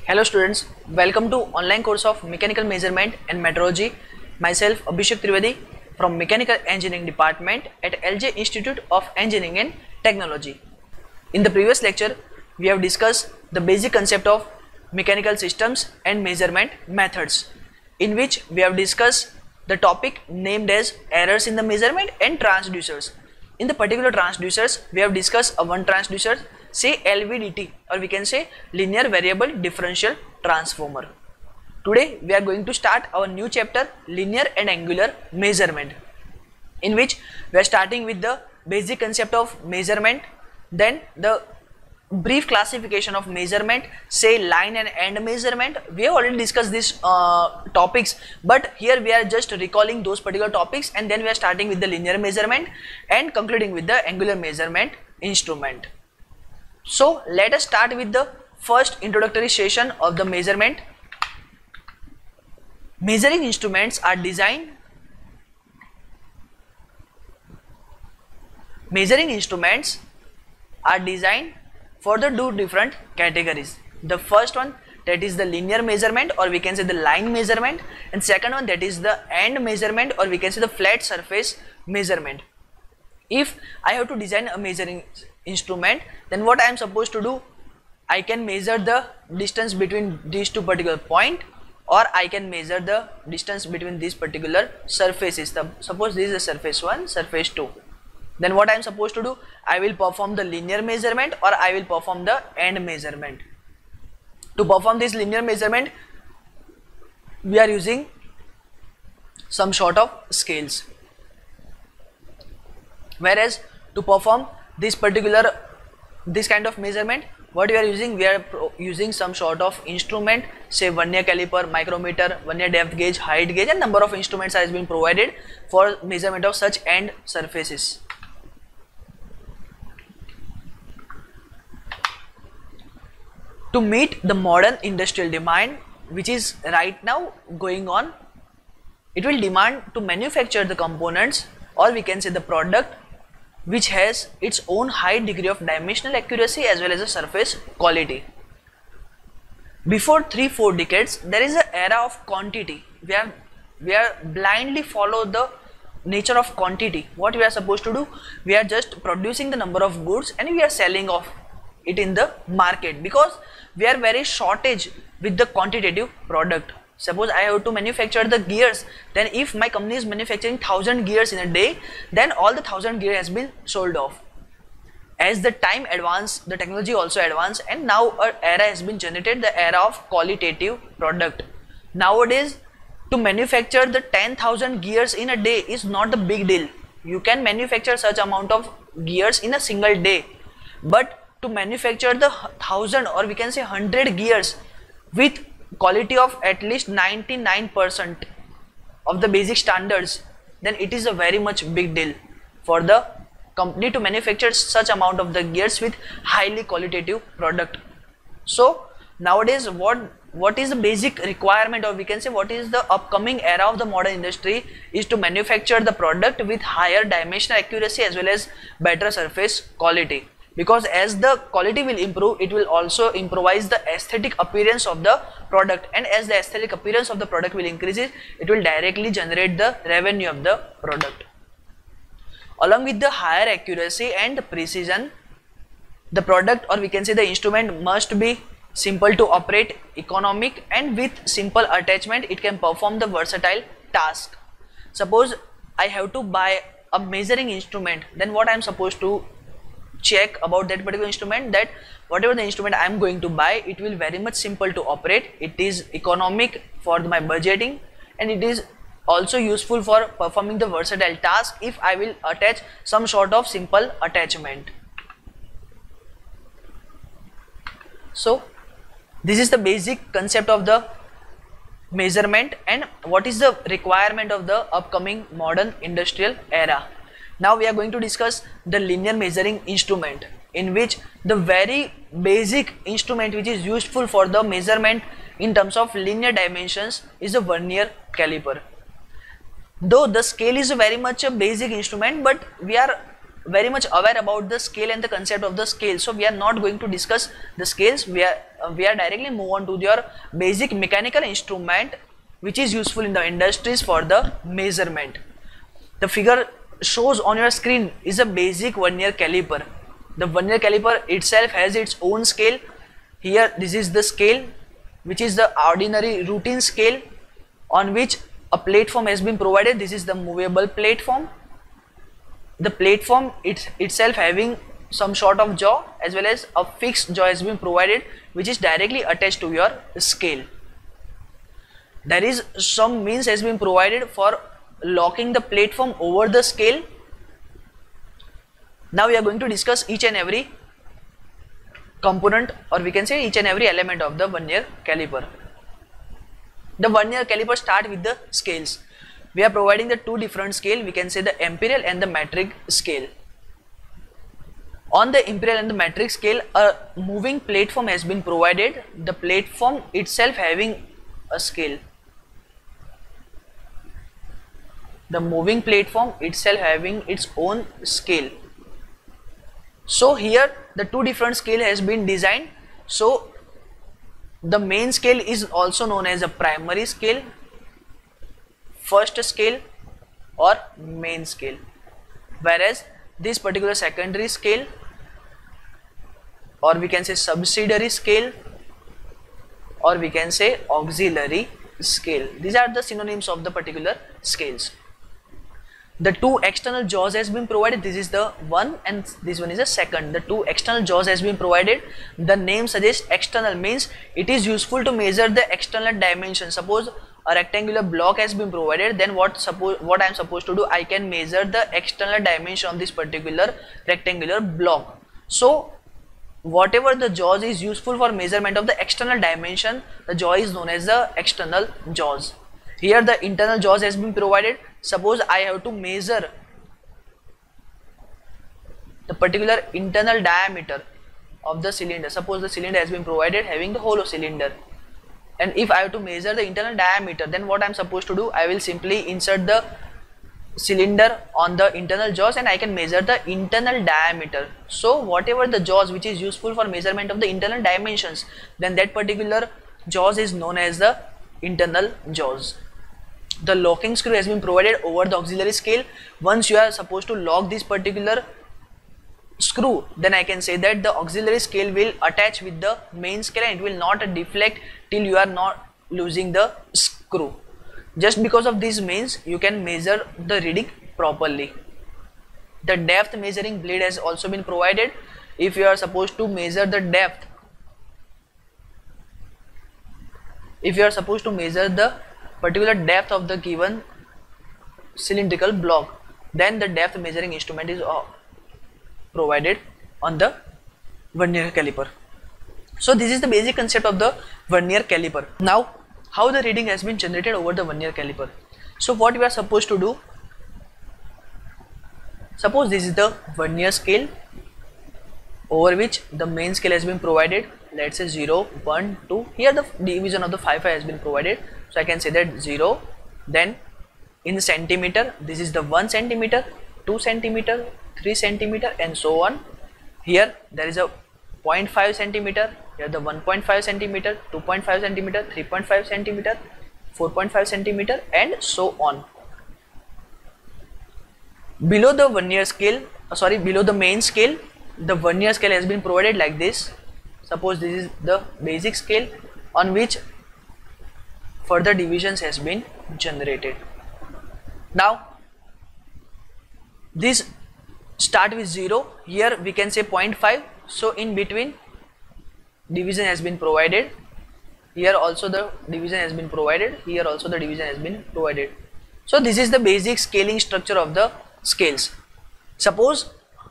Hello students, welcome to online course of Mechanical Measurement and Metrology. Myself Abhishek Trivedi from Mechanical Engineering Department at LJ Institute of Engineering and Technology. In the previous lecture, we have discussed the basic concept of mechanical systems and measurement methods, in which we have discussed the topic named as errors in the measurement and transducers. In the particular transducers, we have discussed one transducer, say LVDT, or we can say linear variable differential transformer. Today we are going to start our new chapter, linear and angular measurement, in which we are starting with the basic concept of measurement, then the brief classification of measurement, say line and end measurement. We have already discussed these topics, but here we are just recalling those particular topics, and then we are starting with the linear measurement and concluding with the angular measurement instrument. So let us start with the first introductory session of the measurement. Measuring instruments are designed for the two different categories. The first one, that is the linear measurement, or we can say the line measurement, and second one, that is the end measurement, or we can say the flat surface measurement. If I have to design a measuring instrument, then what I am supposed to do, I can measure the distance between these two particular points, or I can measure the distance between these particular surfaces. Suppose this is a surface 1, surface 2. Then what I am supposed to do, I will perform the linear measurement or I will perform the end measurement. To perform this linear measurement, we are using some sort of scales. Whereas to perform this kind of measurement, what we are using some sort of instrument, say vernier caliper, micrometer, vernier depth gauge, height gauge, and number of instruments has been provided for measurement of such end surfaces. To meet the modern industrial demand, which is right now going on, it will demand to manufacture the components, or we can say the product, which has its own high degree of dimensional accuracy as well as a surface quality. Before 3-4 decades, there is an era of quantity. We are blindly follow the nature of quantity. What we are supposed to do, we are just producing the number of goods and we are selling off it in the market, because we are very shortage with the quantitative product. Suppose I have to manufacture the gears, then if my company is manufacturing 1000 gears in a day, then all the 1000 gears has been sold off. As the time advanced, the technology also advanced, and now an era has been generated, the era of qualitative product. Nowadays, to manufacture the 10,000 gears in a day is not a big deal. You can manufacture such amount of gears in a single day, but to manufacture the 1000 or we can say 100 gears with quality of at least 99% of the basic standards, then it is a very much big deal for the company to manufacture such amount of the gears with highly qualitative product. So nowadays what is the basic requirement, or we can say what is the upcoming era of the modern industry, is to manufacture the product with higher dimensional accuracy as well as better surface quality. Because as the quality will improve, it will also improvise the aesthetic appearance of the product, and as the aesthetic appearance of the product will increase, it will directly generate the revenue of the product. Along with the higher accuracy and precision, the product, or we can say the instrument, must be simple to operate, economic, and with simple attachment it can perform the versatile task. Suppose I have to buy a measuring instrument, then what I am supposed to check about that particular instrument, that whatever the instrument I am going to buy, it will very much simple to operate, it is economic for my budgeting, and it is also useful for performing the versatile task if I will attach some sort of simple attachment. So this is the basic concept of the measurement and what is the requirement of the upcoming modern industrial era. Now we are going to discuss the linear measuring instrument, in which the very basic instrument which is useful for the measurement in terms of linear dimensions is a vernier caliper. Though the scale is very much a basic instrument, but we are very much aware about the scale and the concept of the scale, so we are not going to discuss the scales. We are directly move on to your basic mechanical instrument which is useful in the industries for the measurement. The figure shows on your screen is a basic vernier caliper. The vernier caliper itself has its own scale. Here this is the scale, which is the ordinary routine scale on which a platform has been provided. This is the movable platform. The platform itself having some sort of jaw as well as a fixed jaw has been provided, which is directly attached to your scale. There is some means has been provided for locking the platform over the scale. Now we are going to discuss each and every component, or we can say each and every element of the vernier caliper. The vernier caliper start with the scales. We are providing the two different scale, we can say the imperial and the metric scale. On the imperial and the metric scale, a moving platform has been provided, the platform itself having a scale. The moving platform itself having its own scale. So here the two different scale has been designed. So the main scale is also known as a primary scale, first scale or main scale, whereas this particular secondary scale, or we can say subsidiary scale, or we can say auxiliary scale. These are the synonyms of the particular scales. The two external jaws has been provided. This is the one and this one is the second. The two external jaws has been provided. The name suggests external means it is useful to measure the external dimension. Suppose a rectangular block has been provided, then what I am supposed to do, I can measure the external dimension of this particular rectangular block. So whatever the jaws is useful for measurement of the external dimension, the jaw is known as the external jaws. Here the internal jaws has been provided. Suppose I have to measure the particular internal diameter of the cylinder. Suppose the cylinder has been provided having the hollow cylinder, and if I have to measure the internal diameter, then what I am supposed to do, I will simply insert the cylinder on the internal jaws and I can measure the internal diameter. So whatever the jaws which is useful for measurement of the internal dimensions, then that particular jaws is known as the internal jaws. The locking screw has been provided over the auxiliary scale. Once you are supposed to lock this particular screw, then I can say that the auxiliary scale will attach with the main scale and it will not deflect till you are not losing the screw. Just because of these means you can measure the reading properly. The depth measuring blade has also been provided. If you are supposed to measure the depth, if you are supposed to measure the particular depth of the given cylindrical block, then the depth measuring instrument is provided on the vernier caliper. So this is the basic concept of the vernier caliper. Now how the reading has been generated over the vernier caliper. So what we are supposed to do, suppose this is the vernier scale over which the main scale has been provided. Let's say 0, 1, 2. Here the division of the 5 has been provided. So I can say that 0, then in centimeter, this is the 1 centimeter, 2 centimeter, 3 centimeter and so on. Here there is a 0.5 centimeter, here the 1.5 centimeter, 2.5 centimeter, 3.5 centimeter, 4.5 centimeter and so on. Below the vernier scale, below the main scale, the vernier scale has been provided like this. Suppose this is the basic scale on which further divisions has been generated. Now this start with 0, here we can say 0.5, so in between division has been provided. Here also the division has been provided, here also the division has been provided. So this is the basic scaling structure of the scales. Suppose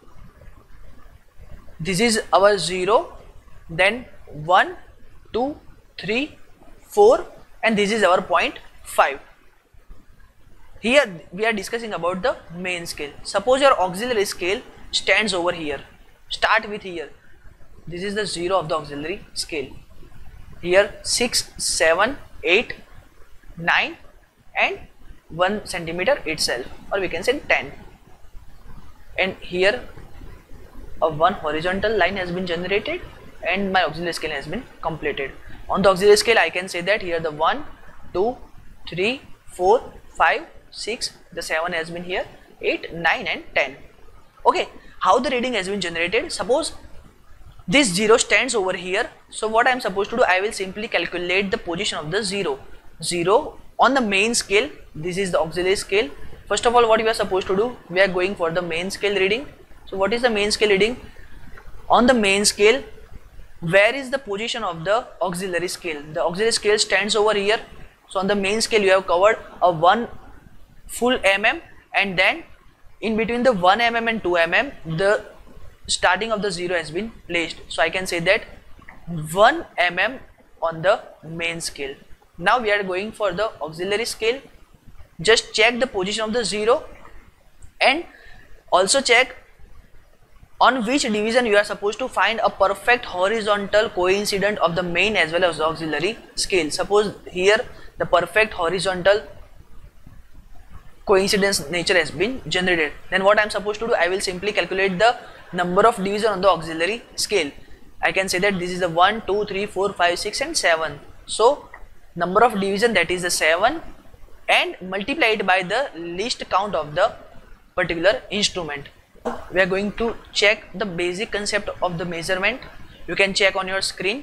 this is our 0, then 1, 2, 3, 4 and this is our 0.5. Here we are discussing about the main scale. Suppose your auxiliary scale stands over here. Start with here. This is the 0 of the auxiliary scale. Here 6, 7, 8, 9 and 1 centimeter itself, or we can say 10. and here a one horizontal line has been generated and my auxiliary scale has been completed. On the auxiliary scale I can say that here the 1, 2, 3, 4, 5, 6, the 7 has been here, 8, 9 and 10. Okay, how the reading has been generated? Suppose this 0 stands over here, so what I am supposed to do, I will simply calculate the position of the 0. 0 on the main scale, this is the auxiliary scale. First of all, what we are supposed to do, we are going for the main scale reading. So what is the main scale reading? On the main scale, where is the position of the auxiliary scale? The auxiliary scale stands over here. So on the main scale you have covered a 1 full mm, and then in between the 1 mm and 2 mm the starting of the 0 has been placed. So I can say that 1 mm on the main scale. Now we are going for the auxiliary scale. Just check the position of the 0 and also check on which division you are supposed to find a perfect horizontal coincident of the main as well as the auxiliary scale. Suppose here the perfect horizontal coincidence nature has been generated. Then what I am supposed to do, I will simply calculate the number of division on the auxiliary scale. I can say that this is the 1, 2, 3, 4, 5, 6 and 7. So number of division, that is the 7, and multiply it by the least count of the particular instrument. We are going to check the basic concept of the measurement. You can check on your screen.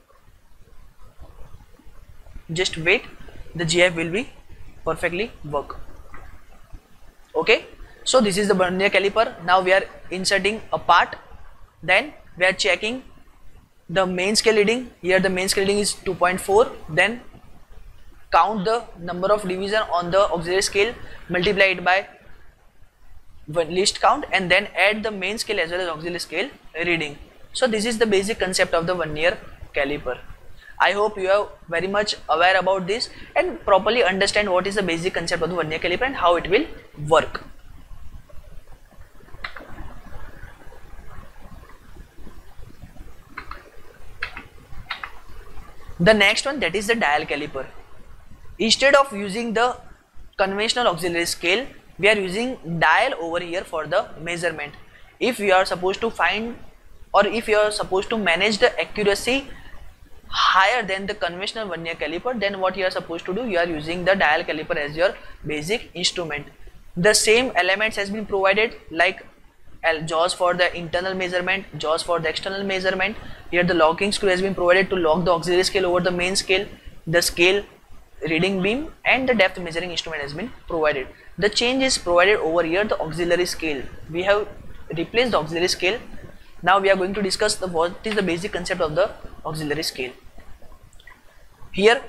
Just wait, the GF will be perfectly work. Okay, so this is the vernier caliper. Now we are inserting a part, then we are checking the main scale reading. Here the main scale reading is 2.4. then count the number of division on the auxiliary scale, multiply it by least count, and then add the main scale as well as auxiliary scale reading. So this is the basic concept of the vernier caliper. I hope you are very much aware about this and properly understand what is the basic concept of the vernier caliper and how it will work. The next one, that is the dial caliper. Instead of using the conventional auxiliary scale, we are using dial over here for the measurement. If you are supposed to find, or if you are supposed to manage the accuracy higher than the conventional vernier caliper, then what you are supposed to do, you are using the dial caliper as your basic instrument. The same elements has been provided, like jaws for the internal measurement, jaws for the external measurement. Here the locking screw has been provided to lock the auxiliary scale over the main scale. The scale reading beam and the depth measuring instrument has been provided. The change is provided over here, the auxiliary scale. We have replaced the auxiliary scale. Now we are going to discuss what is the basic concept of the auxiliary scale. Here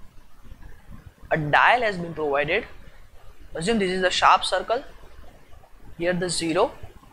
a dial has been provided. Assume this is the sharp circle. Here the 0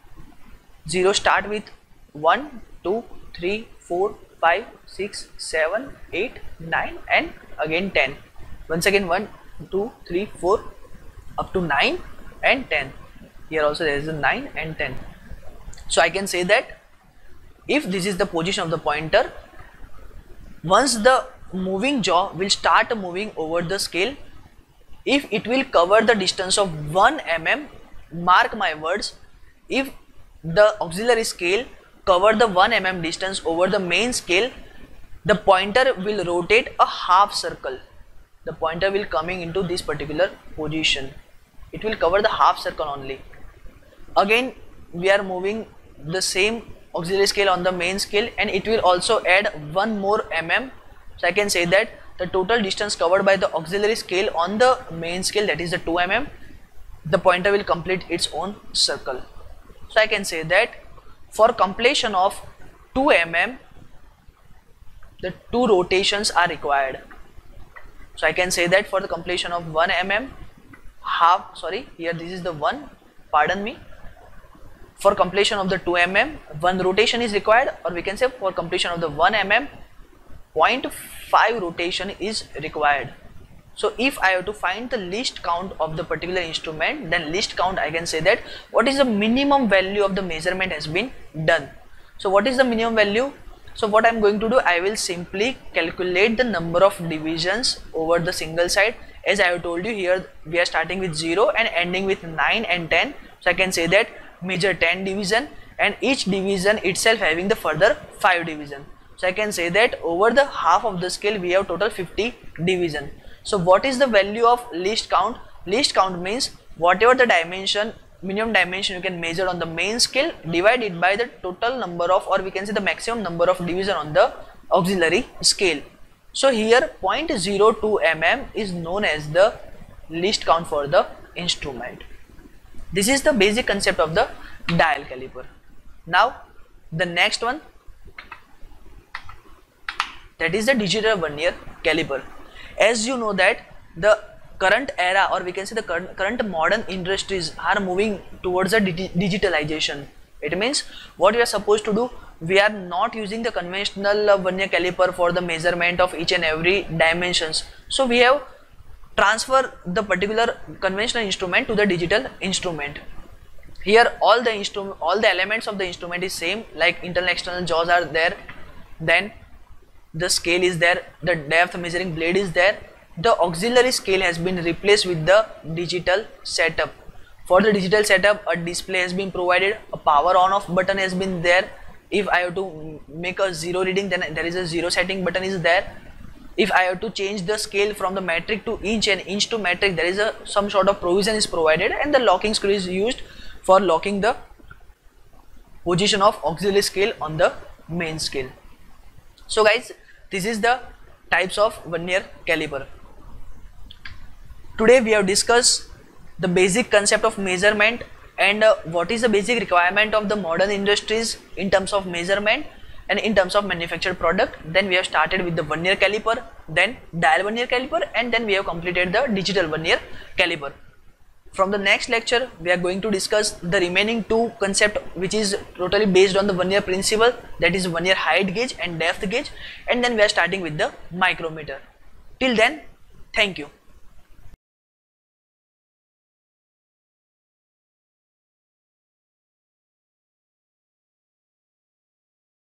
start with 1, 2, 3, 4, 5, 6, 7, 8, 9 and again 10. Once again 1, 2, 3, 4 up to 9 and 10. Here also there is a 9 and 10. So I can say that if this is the position of the pointer, once the moving jaw will start moving over the scale, if it will cover the distance of 1 mm, mark my words, if the auxiliary scale cover the 1 mm distance over the main scale, the pointer will rotate a half circle. The pointer will coming into this particular position. It will cover the half circle only. Again we are moving the same auxiliary scale on the main scale, and it will also add 1 more mm. So I can say that the total distance covered by the auxiliary scale on the main scale, that is the 2 mm, the pointer will complete its own circle. So I can say that for completion of 2 mm, the 2 rotations are required. So I can say that for the completion of 1 mm, here this is the 1, pardon me, for completion of the 2 mm, 1 rotation is required, or we can say for completion of the 1 mm, 0.5 rotation is required. So if I have to find the least count of the particular instrument, then least count I can say that what is the minimum value of the measurement has been done. So what is the minimum value? So what I am going to do, I will simply calculate the number of divisions over the single side. As I have told you, here we are starting with 0 and ending with 9 and 10. So I can say that major 10 division, and each division itself having the further 5 division. So I can say that over the half of the scale we have total 50 division. So what is the value of least count? Least count means whatever the dimension, minimum dimension you can measure on the main scale, divide it by the total number of, or we can say the maximum number of division on the auxiliary scale. So here 0.02 mm is known as the least count for the instrument. This is the basic concept of the dial caliper. Now the next one, that is the digital vernier caliper. As you know that the current era, or we can say the current modern industries are moving towards the digitalization. It means what we are supposed to do, we are not using the conventional vernier caliper for the measurement of each and every dimensions. So we have transfer the particular conventional instrument to the digital instrument. Here all the elements of the instrument is same, like internal external jaws are there, then the scale is there, the depth measuring blade is there. The auxiliary scale has been replaced with the digital setup. For the digital setup, a display has been provided, a power on off button has been there. If I have to make a 0 reading, then there is a 0 setting button is there. If I have to change the scale from the metric to inch and inch to metric, there is some sort of provision is provided, and the locking screw is used for locking the position of auxiliary scale on the main scale. So guys, this is the types of vernier caliper. Today we have discussed the basic concept of measurement and what is the basic requirement of the modern industries in terms of measurement and in terms of manufactured product. Then we have started with the vernier caliper, then dial vernier caliper, and then we have completed the digital vernier caliper. From the next lecture we are going to discuss the remaining two concepts, which is totally based on the vernier principle, that is vernier height gauge and depth gauge, and then we are starting with the micrometer. Till then, thank you.